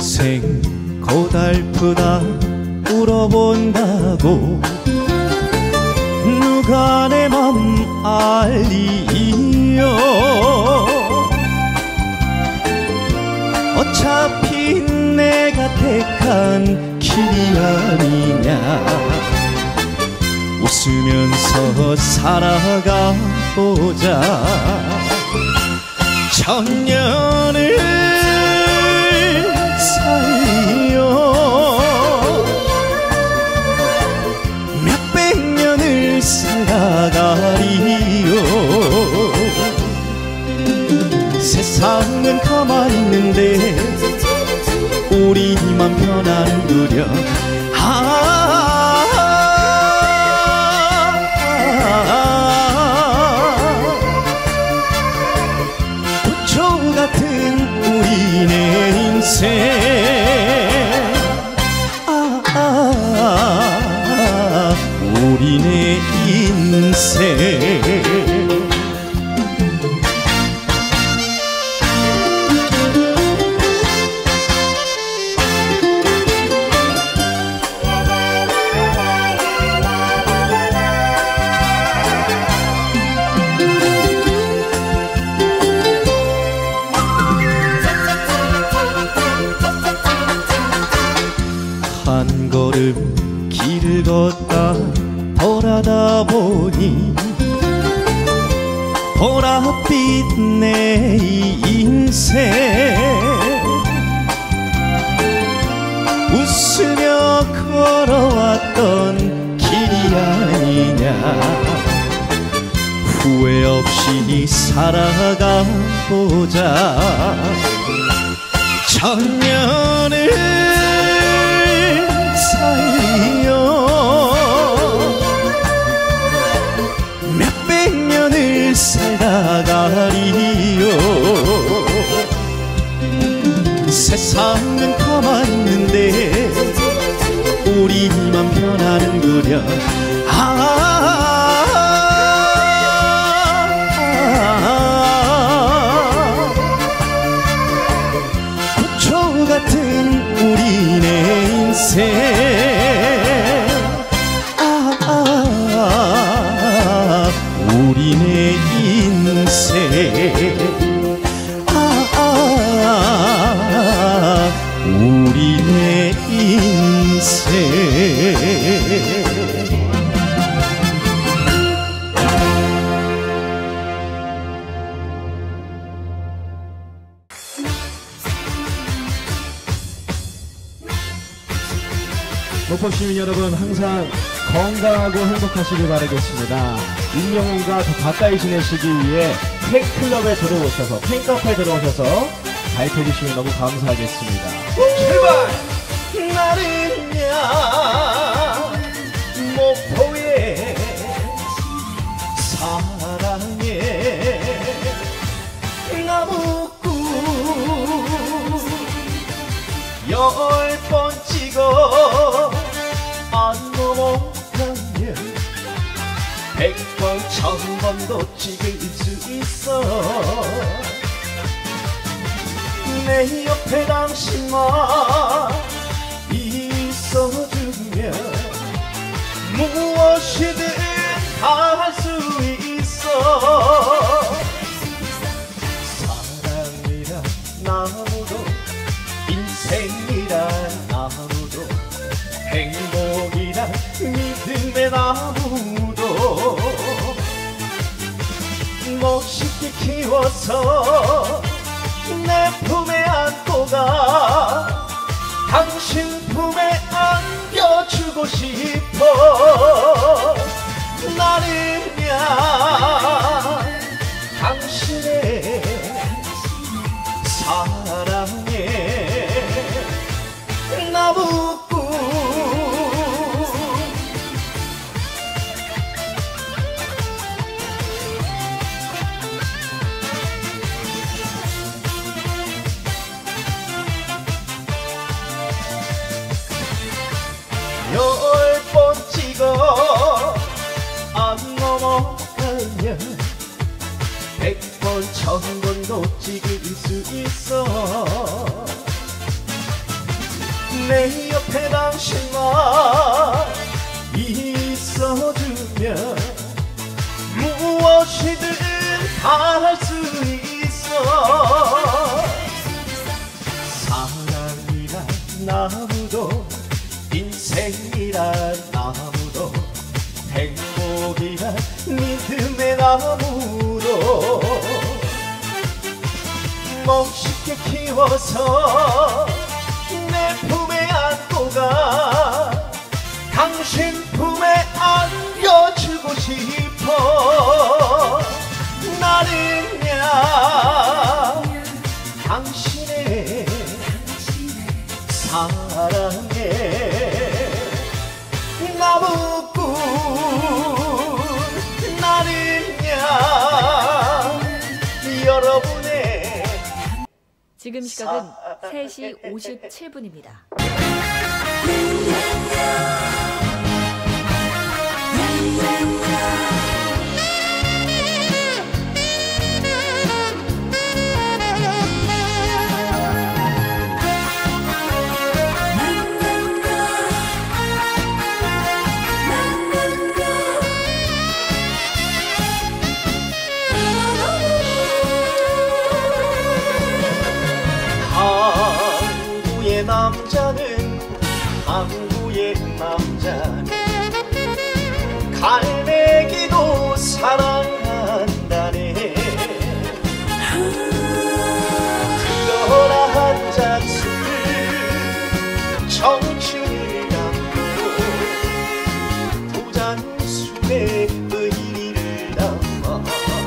인생 고달프다 울어본다고 누가 내 맘 알리요. 어차피 내가 택한 길이 아니냐. 웃으면서 살아가 보자. 천년을 살려 몇백 년을 살아가리요. 세상은 가만히 있는데 우리만 변하는구려. 부초 같은 우리네 인생. 우리네 인생. 한 걸음 길을 걷다 돌아다 보니 보랏빛 내 인생. 웃으며 걸어왔던 길이 아니냐. 후회 없이 살아가 보자. 천년을 살려 몇백 년을 살아가리요. 세상은 가만히 있는데 우리만 변하는구려. 부초 같은 우리네 인생. 우리네 인생. 우리네 인생. 목포 시민 여러분, 항상 건강하고 행복하시길 바라겠습니다. 임영웅과 더 가까이 지내시기 위해 팬클럽에 들어오셔서, 팬카페에 들어오셔서 가입해 주시면 너무 감사하겠습니다. 제발 나를야 목포의 사랑해 나무꾼 10번 찍어 안 넘어가면 100번 1000번도 찍을 수 있어. 내 옆에 당신만 있어주면 무엇이든 다 할 수 있어. 사랑이란 나무도 인생이란 나무도 행복이란 믿음의 나무도 멋있게 키워서 내 품에 안고 가 당신 품에 안겨주고 싶어. 나를 위한 당신의 사랑에 나무꾼. 내 옆에 당신만 있어주면 무엇이든 다 할 수 있어. 사랑이란 나무도 인생이란 나무도 행복이란 믿음의 나무도 멋있게 키워서 내 품에 안고 가 당신 품에 안겨주고 싶어. 나는야 당신의 사랑해 나무꾼. 나는야 여러분의 지금 시각은 3시 57분입니다. 항구의 남자는 항구의 남자는 갈매기도 사랑한다네. 그러나 한 잔술 청춘을 담고 두 잔술에 의리를 담아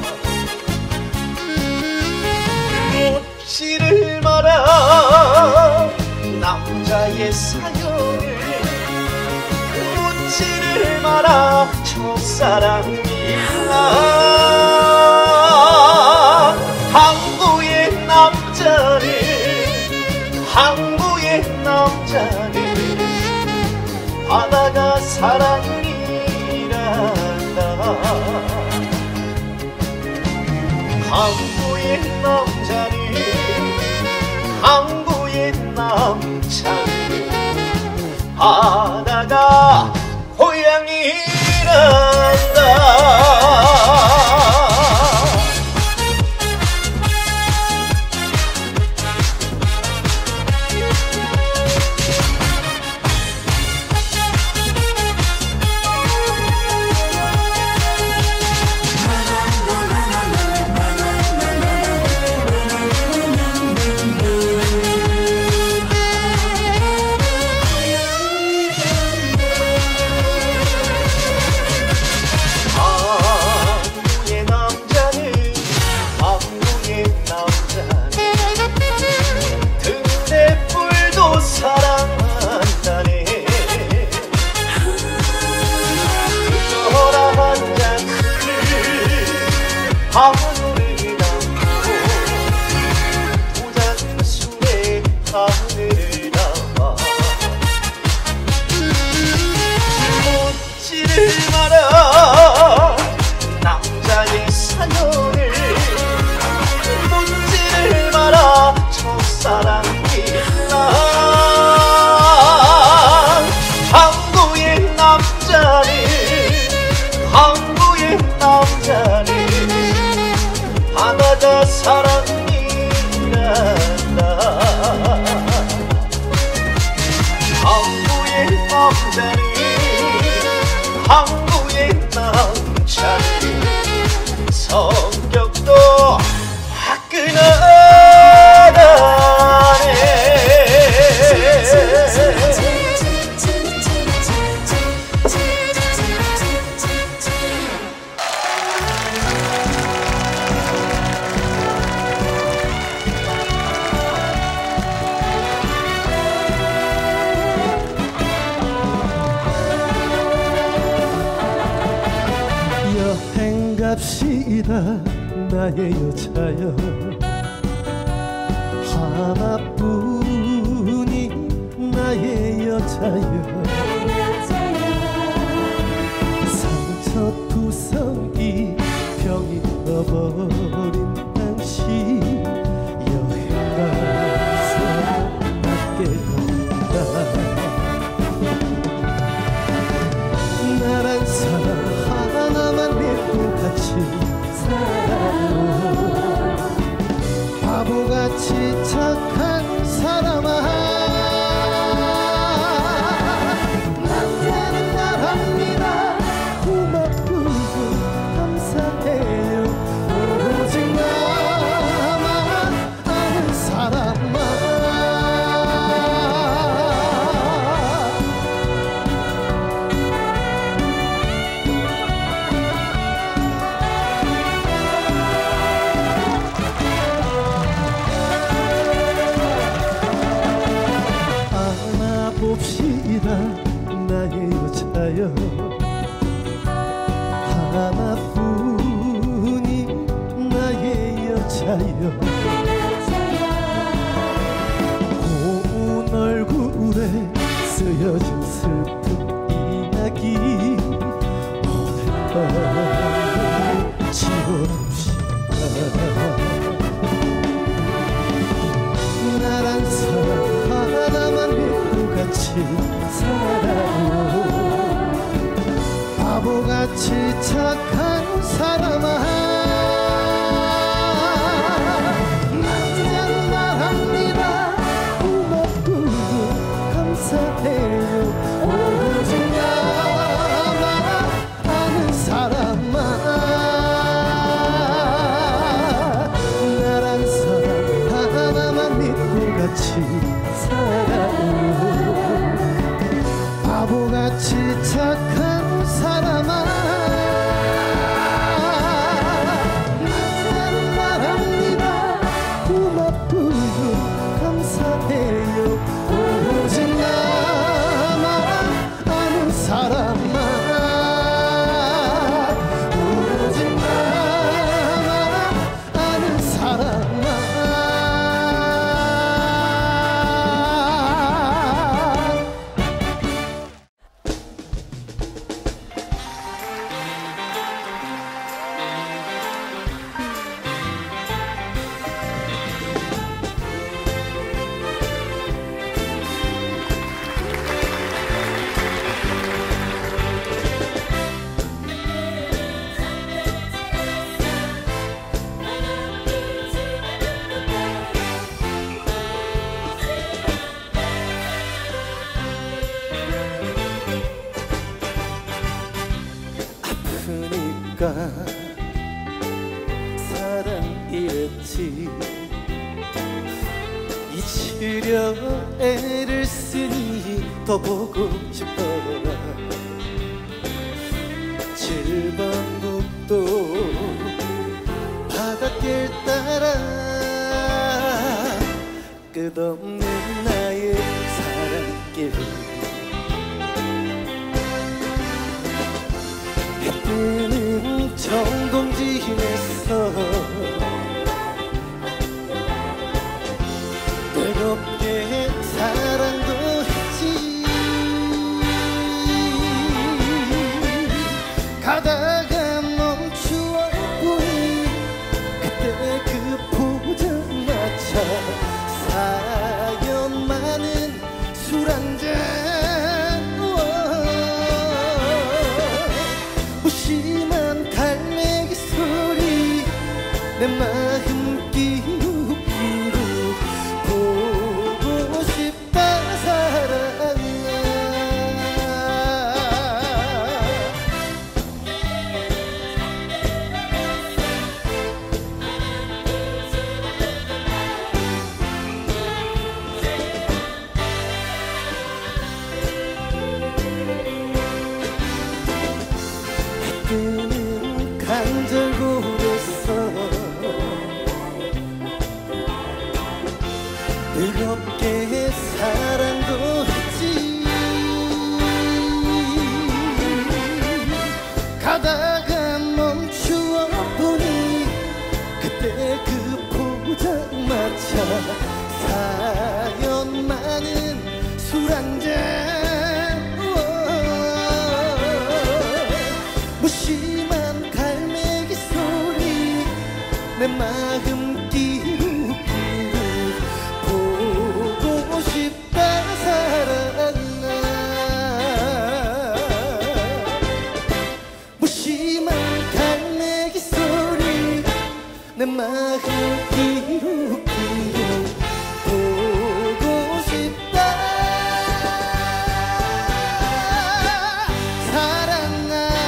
묻지를 마라 남자의 사연을. 묻지를 마라 첫사랑이라. 항구의 남자는 항구의 남자는 바다가 사랑이란다. 항구의 남자는 항구의 남자는 바다가 고향이란다. 하늘을 담고 두 잔술에 하늘을 담아 묻지를 마라 남자의 사연을. 묻지를 마라 첫사랑이라. 항구의 남자는 항구의 남자는 바다가 사랑이란다. 항구의 남자는 항구의 남자는 성격도 화끈하다네. 여행 갑시다 나의 여자여. 하나뿐인 나의 여자여. 상처투성이 병이 떠버린 당신 여행 가서 낫게 된다. 있어요. 하나뿐인 나의 여자여. 고운 얼굴에 쓰여진 슬픈 이야기 오늘 밤 지워둡시다. 나란 사람 하나만 믿고 같이 살아요. 바보같이 착한 사람아, 만지는 말합니다. 고맙고요 감사해요. 오직 나만 아는 사람아, 나란 사람 하나만 믿고 같이 살아요. 바보같이 착한 사람아, 나는 말합니다. 고맙고요 감사해요. 오직 나만 아는 사람아, 오직 나만 아는 사람아. 아프니까 사랑이랬지. 잊으려 애를 쓰니 더 보고 싶어라. 7번 국도 바닷길 따라 끝없는 나의 사랑길. 해 뜨는 정동진에서 뜨겁게 사랑도 했지. 가다가 멈추어 보니 그때 그 포장마차 사연 많은 술 한잔. 무심한 갈매기 소리 내 마음 끼우기로 보고 싶다 사랑아. 뜨는 간절고에서 뜨겁게 사랑도 했지. 가다가 멈추어 보니 그때 그 포장마차 사연 많은 술 한잔. 무심한 갈매기 소리 내 마음 끼우기로 보고 싶다 사랑아. 무심한 갈매기 소리 내 마음 끼우기로 보고 싶다 사랑아.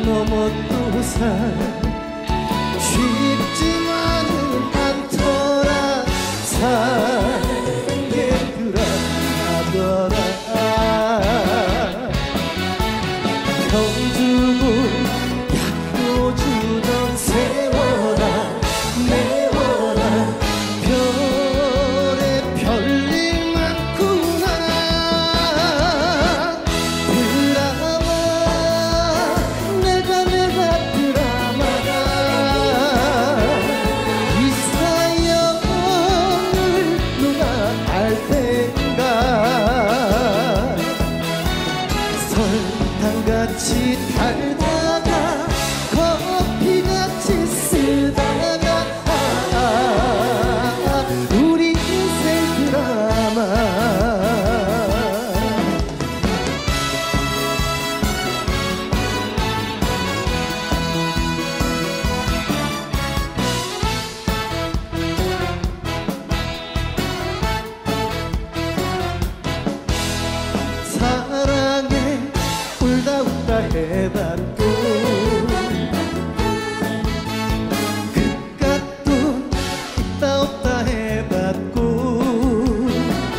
넘어 또 산 쉽지만은 않더라 사는 얘들아 하더라 병주고 약도 주던 세워라 내워라 별에 별일 많구나 드라마 내가 드라마다 이 사연을 누가 알 텐가 설탕같이 달다가 커피같이 쓰다가 우리 인생 드라마 사랑에 울다 웃다 해봤고 그깟도 있다 없다 해봤고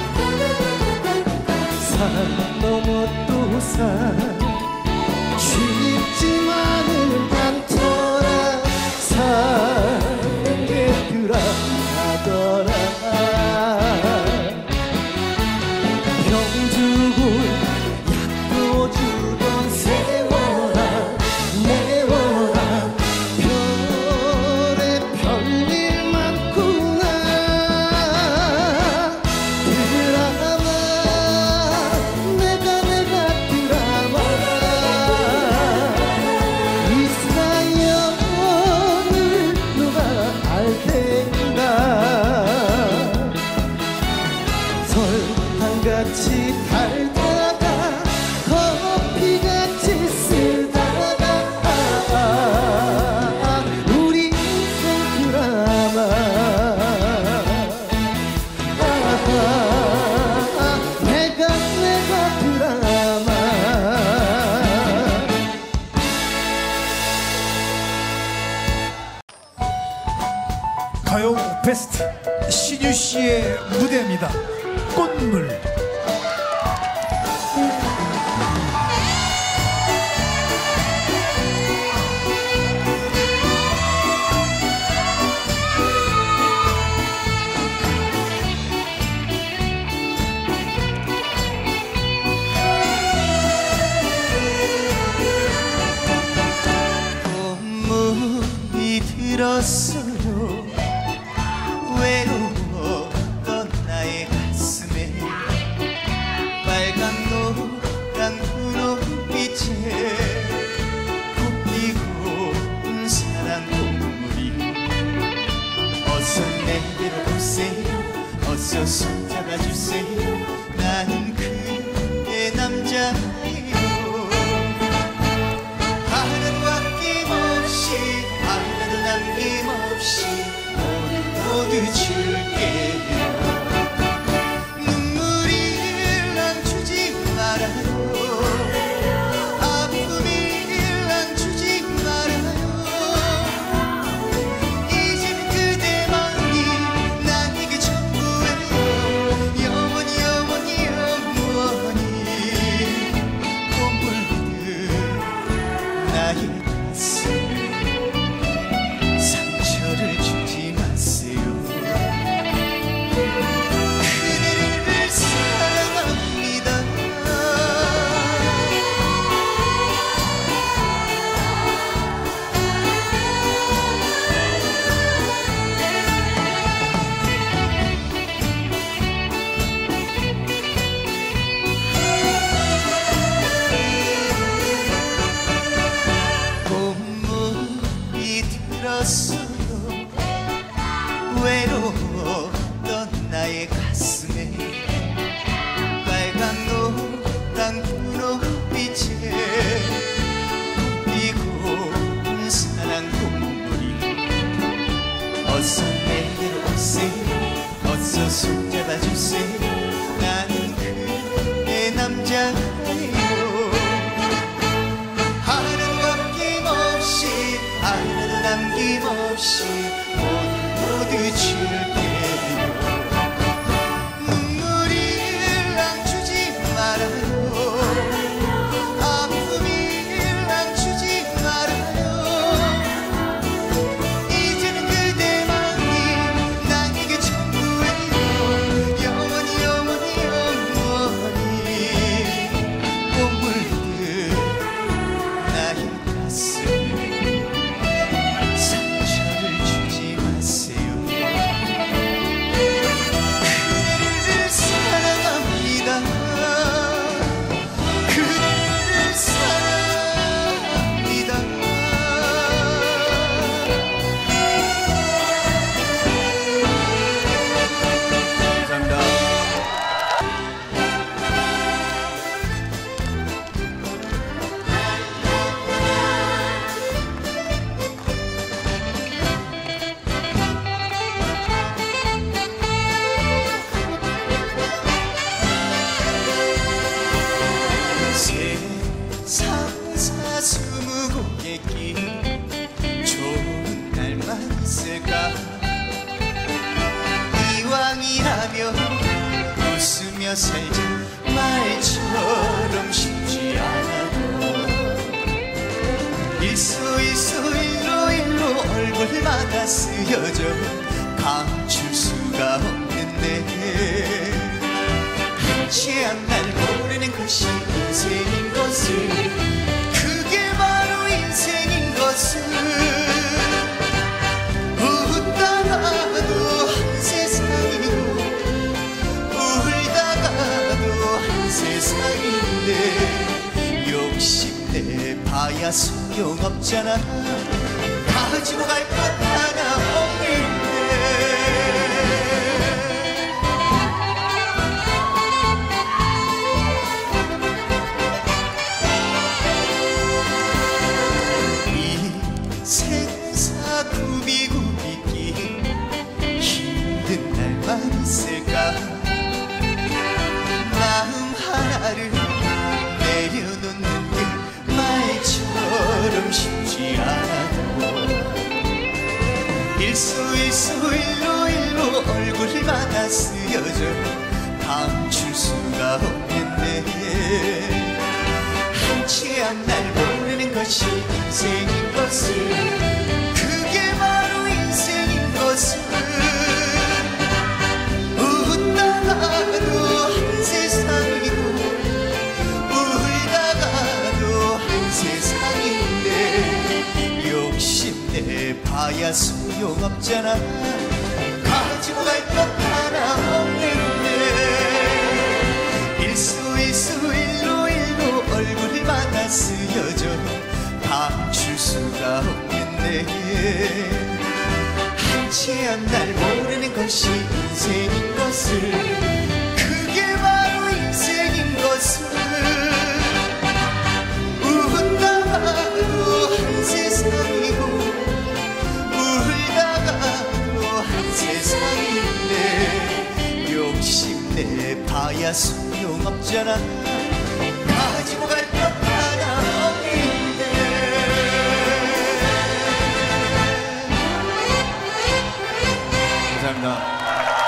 산 넘어 또 산 쉽지만은 않더라 사는 게 드라마더라 병주고 약도 주던 세워라 내워라 별에 별일 많구나 드라마 내가 드라마다 이 사연을 누가 알 텐가 설탕같이 달다가 커피같이 쓰다가 우리 인생 드라마 내가 드라마 가요 베스트 신유 씨의 무대입니다. 꽃물. 꽃물이 들었어요 외로웠던 나의 가슴에 빨간 노란 분홍빛에 꽃피고 온 사랑 꽃물이 어서 내게로 오세요 어서 손잡아주세요 나는 그의 남자예요 하나도 아낌없이 하나도 남김없이 모두 줄게요 눈물이 난 주지 말아요 아픔이 난 주지 말아요 이젠 그대만이 난 이게 전부예요 영원히 줄게요. 눈물을 감추지 말아요. 아픔을 감추지 말아요. 이제는 그대만이 나에게 전부예요. 영원히 영원히 영원히 꽃물들 나의 가슴에 상처를 주지 마세요. 그대를 사랑합니다. 그대를 사랑합니다. 감사합니다. 세상 사스무고개길 좋은 날만 있을까. 이왕이라면 웃으며 살자. 말처럼 쉽지 않아도 일로 얼굴마다 쓰여져 감출 수가 없는데 한치앞 날 모르는 것이 인생인 것을, 그게 바로 인생인 것을. 웃다가도 한 세상이고 울다가도 한 세상인데 욕심내 봐야 소용없잖아. 가지고 갈 것 하나 없는데. 생사 구비구비기 힘든 날만 있을까. 마음 하나를 내려놓는 게 말처럼 쉽지 않아도 일로 얼굴마다 쓰여져 감출 수가 없는데 한치앞 날 모르는 것이 인생인 것을, 그게 바로 인생인 것을. 웃다가도 한 세상이고 울다가도 한 세상인데 욕심내 봐야 소용없잖아. 가지고 갈 것 하나 없는데 일로 얼굴마다 쓰여져 감출 수가 없는데 한치앞 날 모르는 것이 인생인 것을, 그게 바로 인생인 것을. 웃다가도 한 세상이고 울다가도 한 세상인데 욕심내 봐야 소용없잖아. 가지고 갈 것 하나 없는데. 감사합니다.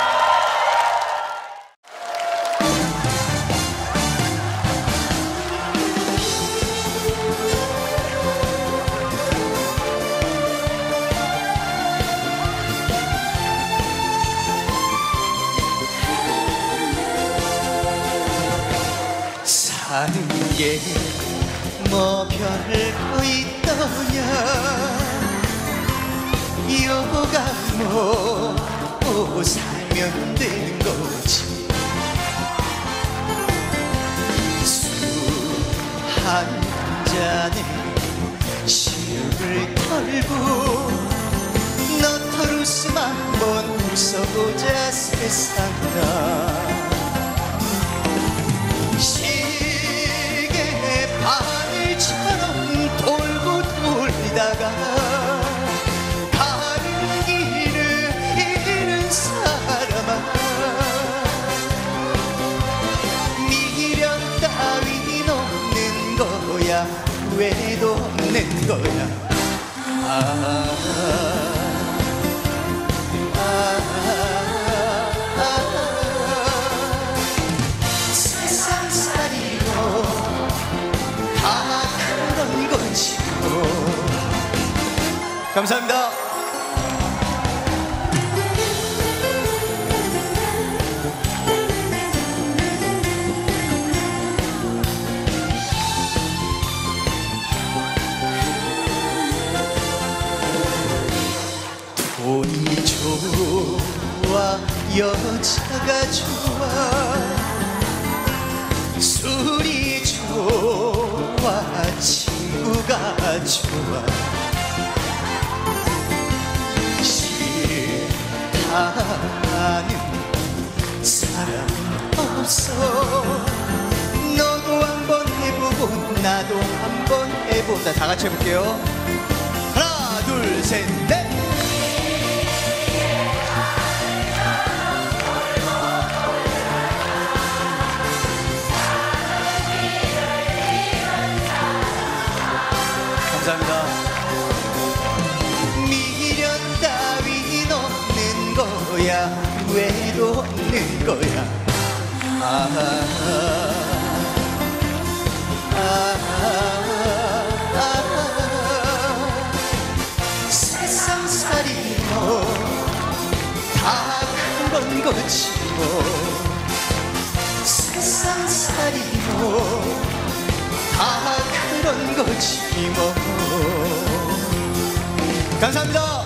사는 게 뭐 별거 있더냐. 여가 뭐 살면 되는 거지. 술 한 잔에 시름을 털고 너털웃음 한번 웃어보자 세상아. 바늘처럼 돌고 돌다가 가는 길을 잃은 사람아. 미련 따윈 없는 거야. 왜도 없는 거야. 그런 거지 감사합니다. 돈이 좋아 여자가 좋아 술이 좋아 친구가 좋아 싫다는 사람 없어 너도 한번 해보고 나도 한번 해보자 다 같이 해볼게요. 하나 둘 셋 넷. 감사합니다. 미련 따윈 없는 거야 왜도 없는 거야 세상살이 뭐다 그런 거지 뭐 세상살이 다 그런 거지 뭐 감사합니다.